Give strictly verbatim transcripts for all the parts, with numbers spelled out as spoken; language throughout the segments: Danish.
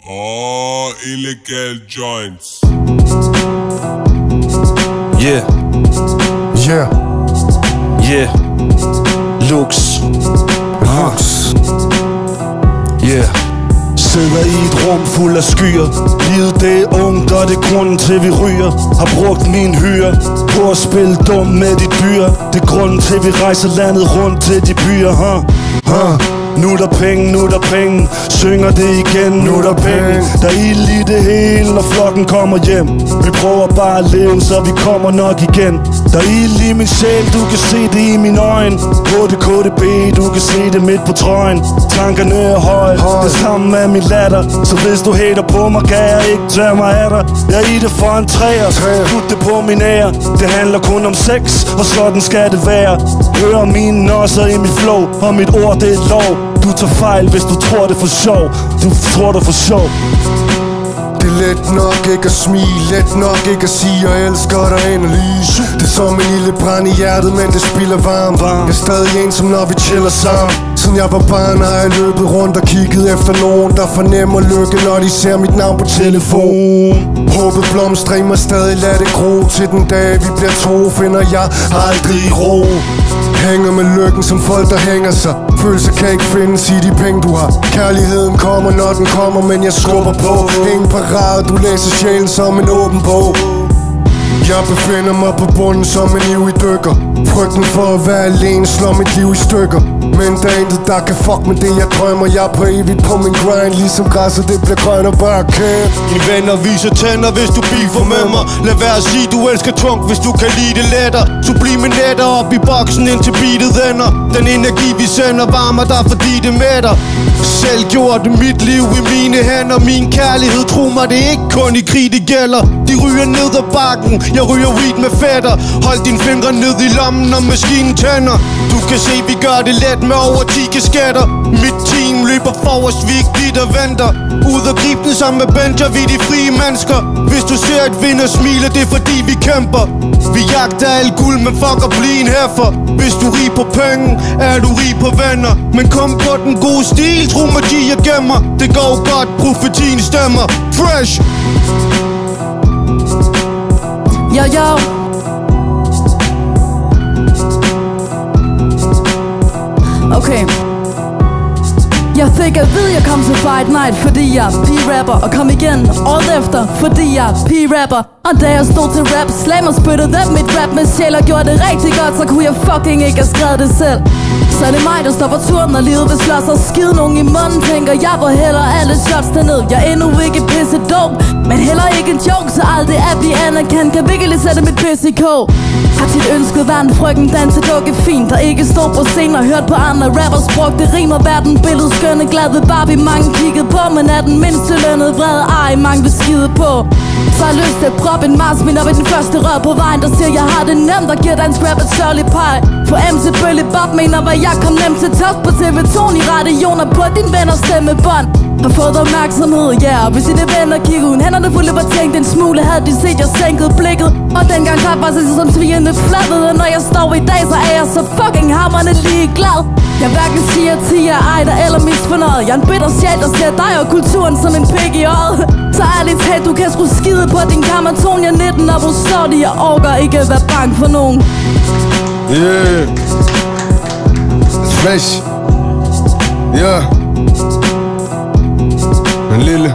Oh, Elegal Jointz. Yeah. Yeah. Yeah. Lux. Lux. Yeah. Sidder i et rum fuld af skyer. Livet det er ungt, og det er grunden til vi ryger. Har brugt min hyre på at spille dum med de dyr. Det er grunden til vi rejser landet rundt til de byer, huh? Huh? Nu er der penge, nu er der penge. Synger det igen, nu er der penge. Der er ild i det hele, når flokken kommer hjem. Vi prøver bare at leve, så vi kommer nok igen. Der er ild i min sjæl, du kan se det i mine øjne. H D K D B, du kan se det midt på trøjen. Tankerne er høje, det samme er min latter. Så hvis du hater på mig, kan jeg ikke tage mig af dig. Jeg er i det for en træer, put det på min ære. Det handler kun om sex, og sådan skal det være. Hør mine nosser i mit flow, og mit ord det er lov. Du tager fejl, hvis du tror det for sjov. Du tror det for sjov. Det er let nok ikke at smile, let nok ikke at sige, jeg elsker dig analyse. Det er som en lille brand i hjertet, men det spiller varmt. Jeg er stadig ensom, når vi chiller sammen. Siden jeg var barn har jeg løbet rundt og kigget efter nogen, der fornemmer lykke, når de ser mit navn på telefon. Håbet blomstrer i mig, stadig lad det gro. Til den dag vi bliver to, finder jeg aldrig ro. Hænger med lykken som folk der hænger sig. Følelser kan ikke findes i de penge du har. Kærligheden kommer når den kommer, men jeg skubber på. Ingen parat, du læser sjælen som en åben bog. Jeg befinder mig på bunden som en ivrig dykker. Frygten for at være alene slår mit liv i stykker. Men der er intet der kan fuck med det jeg drømmer. Jeg er på evigt på min grind, ligesom græsset det bliver grønt og bare kæm. Dine venner viser tænder, hvis du beefer med mig. Lad være at sige du elsker trunk, hvis du kan lide det lettere. Sublime netter op i boksen indtil beatet ender. Den energi vi sender varmer dig fordi det mætter. Selv gjorde mit liv i mine hænder. Min kærlighed, tro mig det er ikke kun i krig det gælder. De ryger ned ad bakken, jeg ryger weed med fætter. Hold dine fingre ned i lommen når maskinen tænder. Du kan se vi gør det let med over ti kasketter. Mit team løber forrest, vi ikke de der venter. Ud og grib den sammen med Benja, vi de frie mennesker. Hvis du ser et vinder smiler, det er fordi vi kæmper. Vi jagter al guld, men fuck at blive en herfor. Hvis du rig på penge, er du rig på venner. Men kom på den gode stil, tro mig de jeg gemmer. Det går godt, profetien stemmer. Fresh. Yo, yo. Okay. Jeg fik at vide, jeg kom til Fight Night, fordi jeg p-rapper. Og kom igen året efter, fordi jeg p-rapper. Og da jeg stod til rap, slam og spyttede dem mit rap med sjæl og gjorde det rigtig godt, så kunne jeg fucking ikke have skrevet det selv. Så er det mig, der står for turen, når livet vil slå sig skide nogen i munden. Tænker jeg hvor hellere alle shots derned. Jeg er endnu ikke pisse dum, men heller ikke en joke, så alt det at blive anerkendt kan virkelig sætte mit pisse i kog. Har tit ønsket være en frøken dansedukke fint, der ikke stod på scenen og hørt på andre rappers brugte rimer. Verden billede skønne glad ved Barbie, mange kiggede på, men er den mindste lønnede vrede ej, mange vil skide på. Så har jeg lyst til at proppe en marsvin op i den første rør på vejen, der siger jeg har det nemt og giver dansk rap et sørgeligt pej. For M C Bølle Bob mener hvad jeg kom nemt til tops på T V to i radioner på din venners stemmebånd. Har fået opmærksomhed, ja, yeah. Hvis I det venner kigge uden hænderne fulde var tænkt en smule, havde de set jeg sænkede blikket. Og dengang klart var sig som svigende fladet, og når jeg står i dag, så er jeg så fucking hamrende ligeglad. Jeg hverken siger til jer ejder eller misfornøjet. Jeg er en bitter sjæl, der ser dig og kulturen som en pik i øjet. Så ærligt talt, du kan sgu skide på din kammerton. Jeg er nitten og hvor står de, jeg orker ikke at være bange for nogen. Yeah. It's fresh. Yeah. En lille.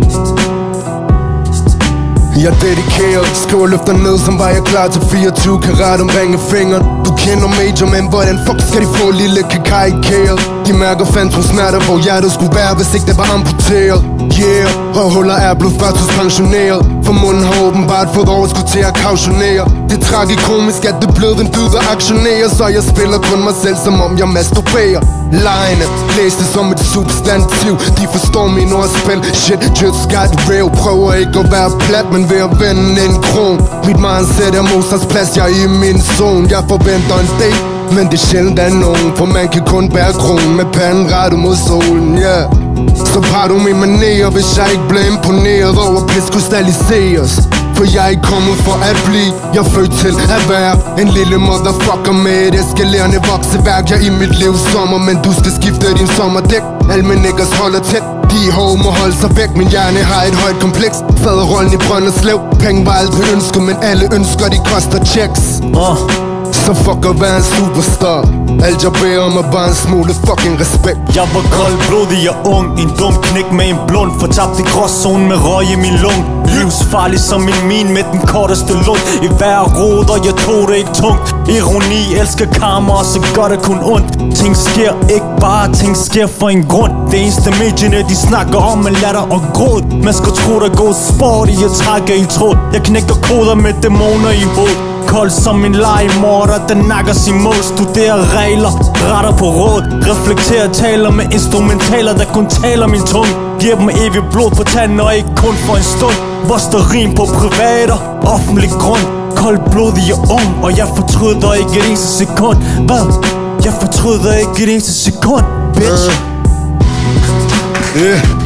Jeg er dedikeret, skriver løfter ned, som var jeg klar til fireogtyve karat omkring fingeren. Du kender major, men hvordan fuck skal de få lille kakarikeret? De mærker fandt hos smerter, hvor hjertet skulle være, hvis ikke det var amputeret. Yeah, og huller er blevet førtidspensioneret, for munden har åbenbart fået overskud til at kautionere. Det er tragikomisk, at det blev en dyd at aktionere, så jeg spiller kun mig selv, som om jeg masturberer. Lejene, læs det som et substantiv, de forstår min ordspil. Shit, just got real, prøver ikke at være plat, men ved at vende en kron. Mit mindset er Mozarts plads, jeg er i min zone. Jeg forventer en date, men det er sjældent af nogen, for man kan kun bære kronen med panden rettet mod solen, yeah. Så par du min manerer, hvis jeg ikke bliver imponeret over pis krystalliseres. For jeg er ikke kommet for at blive, jeg er født til at være en lille motherfucker med et eskalerende vokseværk. Jeg er i mit liv sommer, men du skal skifte din sommerdæk. Alle mine niggas holder tæt, De hove må holde sig væk, min hjerne har et højt kompleks. Faderrollen i Brønderslev. Penge var aldrig ønsket, men alle ønsker, de koster checks. uh. Så fuck at være en superstar. Alt jeg beder om er bare en smule fucking respekt. Jeg var koldblodig og ung, en dum knæk med en blund. Fortabt i gråzonen med røg i min lung. Livsfarlig som min min med den korteste lund. I hver rod, og jeg tog det ikke tungt. Ironi, elsker karma, og så gør det kun ondt. Ting sker ikke bare, ting sker for en grund. Det eneste medierne, de snakker om, er latter og gråd. Man skal tro, der går sport i at trække i tråd. Jeg knækker koder med dæmoner i hovedet. Kold som en legemorder, der nakker sin mål. Studerer regler, retter på råd. Reflekterer, taler med instrumentaler, der kun taler min tunge. Giver dem evig blod på tanden, og ikke kun for en stund. Voster rim på privater, offentlig grund. Koldblodig og ung, og jeg fortryder ikke et eneste sekund. Hvad? Jeg fortryder ikke et eneste sekund, bitch. uh. Yeah.